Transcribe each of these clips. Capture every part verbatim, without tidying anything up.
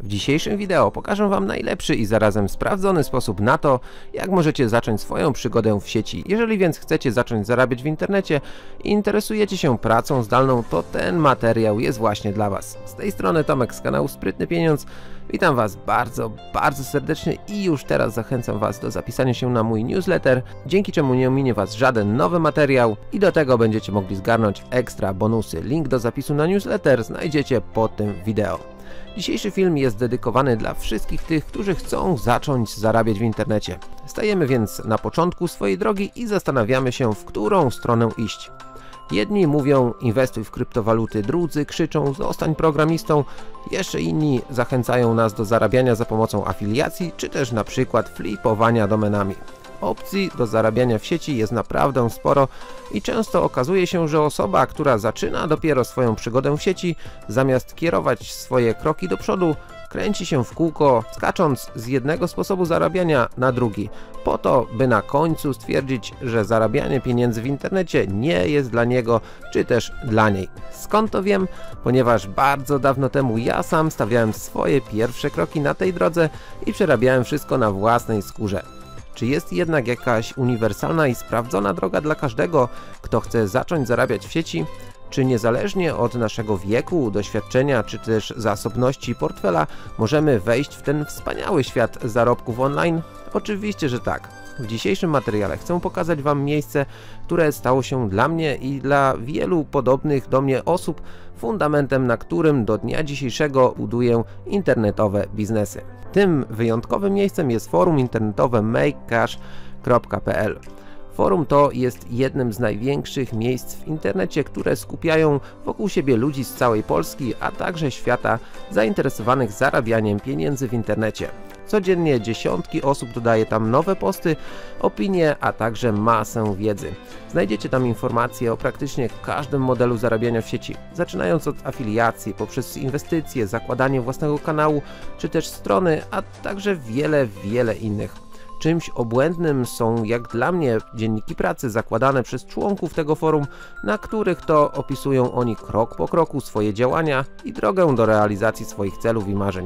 W dzisiejszym wideo pokażę Wam najlepszy i zarazem sprawdzony sposób na to, jak możecie zacząć swoją przygodę w sieci. Jeżeli więc chcecie zacząć zarabiać w internecie i interesujecie się pracą zdalną, to ten materiał jest właśnie dla Was. Z tej strony Tomek z kanału Sprytny Pieniądz. Witam Was bardzo, bardzo serdecznie i już teraz zachęcam Was do zapisania się na mój newsletter, dzięki czemu nie ominie Was żaden nowy materiał i do tego będziecie mogli zgarnąć ekstra bonusy. Link do zapisu na newsletter znajdziecie pod tym wideo. Dzisiejszy film jest dedykowany dla wszystkich tych, którzy chcą zacząć zarabiać w internecie. Stajemy więc na początku swojej drogi i zastanawiamy się, w którą stronę iść. Jedni mówią inwestuj w kryptowaluty, drudzy krzyczą zostań programistą, jeszcze inni zachęcają nas do zarabiania za pomocą afiliacji, czy też na przykład flipowania domenami. Opcji do zarabiania w sieci jest naprawdę sporo i często okazuje się, że osoba, która zaczyna dopiero swoją przygodę w sieci, zamiast kierować swoje kroki do przodu, kręci się w kółko, skacząc z jednego sposobu zarabiania na drugi, po to, by na końcu stwierdzić, że zarabianie pieniędzy w internecie nie jest dla niego, czy też dla niej. Skąd to wiem? Ponieważ bardzo dawno temu ja sam stawiałem swoje pierwsze kroki na tej drodze i przerabiałem wszystko na własnej skórze. Czy jest jednak jakaś uniwersalna i sprawdzona droga dla każdego, kto chce zacząć zarabiać w sieci? Czy niezależnie od naszego wieku, doświadczenia czy też zasobności portfela możemy wejść w ten wspaniały świat zarobków online? Oczywiście, że tak. W dzisiejszym materiale chcę pokazać Wam miejsce, które stało się dla mnie i dla wielu podobnych do mnie osób fundamentem, na którym do dnia dzisiejszego buduję internetowe biznesy. Tym wyjątkowym miejscem jest forum internetowe make cash kropka p l. Forum to jest jednym z największych miejsc w internecie, które skupiają wokół siebie ludzi z całej Polski, a także świata zainteresowanych zarabianiem pieniędzy w internecie. Codziennie dziesiątki osób dodaje tam nowe posty, opinie, a także masę wiedzy. Znajdziecie tam informacje o praktycznie każdym modelu zarabiania w sieci, zaczynając od afiliacji, poprzez inwestycje, zakładanie własnego kanału, czy też strony, a także wiele, wiele innych. Czymś obłędnym są, jak dla mnie, dzienniki pracy zakładane przez członków tego forum, na których to opisują oni krok po kroku swoje działania i drogę do realizacji swoich celów i marzeń.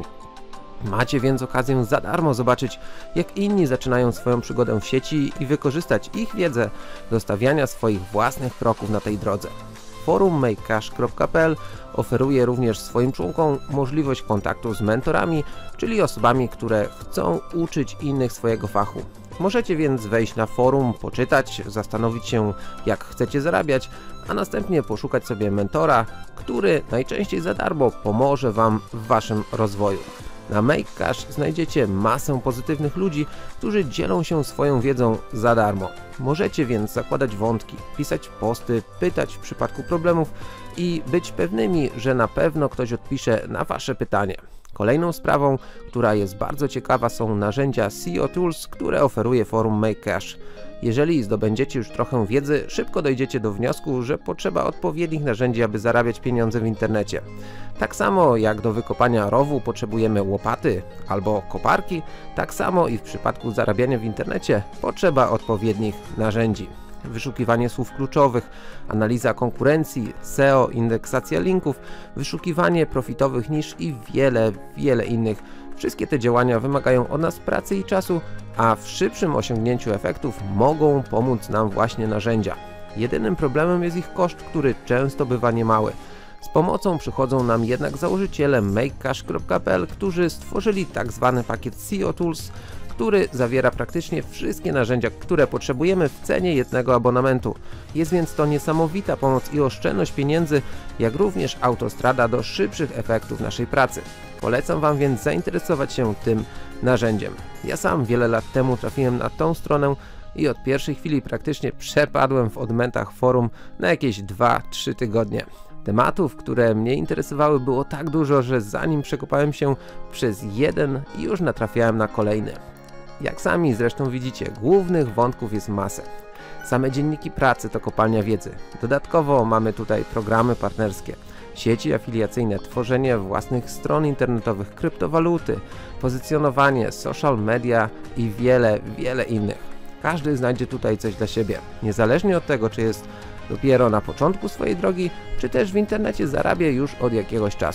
Macie więc okazję za darmo zobaczyć, jak inni zaczynają swoją przygodę w sieci i wykorzystać ich wiedzę do stawiania swoich własnych kroków na tej drodze. Forum make cash kropka p l oferuje również swoim członkom możliwość kontaktu z mentorami, czyli osobami, które chcą uczyć innych swojego fachu. Możecie więc wejść na forum, poczytać, zastanowić się, jak chcecie zarabiać, a następnie poszukać sobie mentora, który najczęściej za darmo pomoże Wam w Waszym rozwoju. Na Make Cash znajdziecie masę pozytywnych ludzi, którzy dzielą się swoją wiedzą za darmo. Możecie więc zakładać wątki, pisać posty, pytać w przypadku problemów i być pewnymi, że na pewno ktoś odpisze na Wasze pytanie. Kolejną sprawą, która jest bardzo ciekawa, są narzędzia S E O Tools, które oferuje forum Make Cash. Jeżeli zdobędziecie już trochę wiedzy, szybko dojdziecie do wniosku, że potrzeba odpowiednich narzędzi, aby zarabiać pieniądze w internecie. Tak samo jak do wykopania rowu potrzebujemy łopaty albo koparki, tak samo i w przypadku zarabiania w internecie potrzeba odpowiednich narzędzi. Wyszukiwanie słów kluczowych, analiza konkurencji, S E O, indeksacja linków, wyszukiwanie profitowych nisz i wiele, wiele innych. Wszystkie te działania wymagają od nas pracy i czasu, a w szybszym osiągnięciu efektów mogą pomóc nam właśnie narzędzia. Jedynym problemem jest ich koszt, który często bywa niemały. Z pomocą przychodzą nam jednak założyciele make cash kropka p l, którzy stworzyli tak zwany pakiet S E O Tools, który zawiera praktycznie wszystkie narzędzia, które potrzebujemy w cenie jednego abonamentu. Jest więc to niesamowita pomoc i oszczędność pieniędzy, jak również autostrada do szybszych efektów naszej pracy. Polecam Wam więc zainteresować się tym narzędziem. Ja sam wiele lat temu trafiłem na tą stronę i od pierwszej chwili praktycznie przepadłem w odmętach forum na jakieś dwa trzy tygodnie. Tematów, które mnie interesowały, było tak dużo, że zanim przekopałem się przez jeden, już natrafiałem na kolejny. Jak sami zresztą widzicie, głównych wątków jest masę. Same dzienniki pracy to kopalnia wiedzy. Dodatkowo mamy tutaj programy partnerskie, sieci afiliacyjne, tworzenie własnych stron internetowych, kryptowaluty, pozycjonowanie, social media i wiele, wiele innych. Każdy znajdzie tutaj coś dla siebie, niezależnie od tego, czy jest dopiero na początku swojej drogi, czy też w internecie zarabia już od jakiegoś czasu.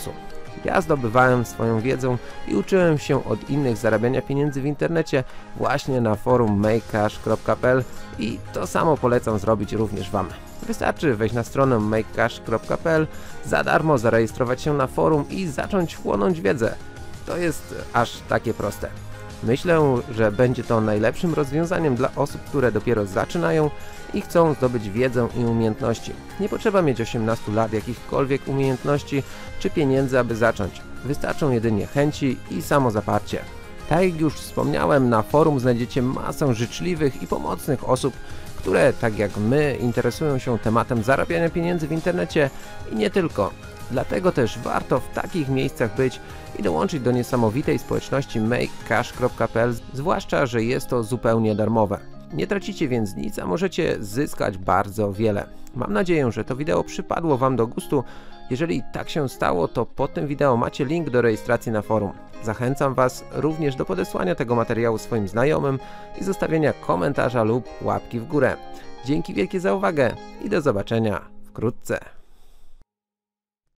Ja zdobywałem swoją wiedzą i uczyłem się od innych zarabiania pieniędzy w internecie właśnie na forum make cash kropka p l i to samo polecam zrobić również Wam. Wystarczy wejść na stronę make cash kropka p l, za darmo zarejestrować się na forum i zacząć chłonąć wiedzę. To jest aż takie proste. Myślę, że będzie to najlepszym rozwiązaniem dla osób, które dopiero zaczynają i chcą zdobyć wiedzę i umiejętności. Nie potrzeba mieć osiemnastu lat, jakichkolwiek umiejętności czy pieniędzy, aby zacząć. Wystarczą jedynie chęci i samozaparcie. Tak jak już wspomniałem, na forum znajdziecie masę życzliwych i pomocnych osób, które, tak jak my, interesują się tematem zarabiania pieniędzy w internecie i nie tylko. Dlatego też warto w takich miejscach być i dołączyć do niesamowitej społeczności make cash kropka p l, zwłaszcza że jest to zupełnie darmowe. Nie tracicie więc nic, a możecie zyskać bardzo wiele. Mam nadzieję, że to wideo przypadło Wam do gustu. Jeżeli tak się stało, to pod tym wideo macie link do rejestracji na forum. Zachęcam Was również do podesłania tego materiału swoim znajomym i zostawienia komentarza lub łapki w górę. Dzięki wielkie za uwagę i do zobaczenia wkrótce.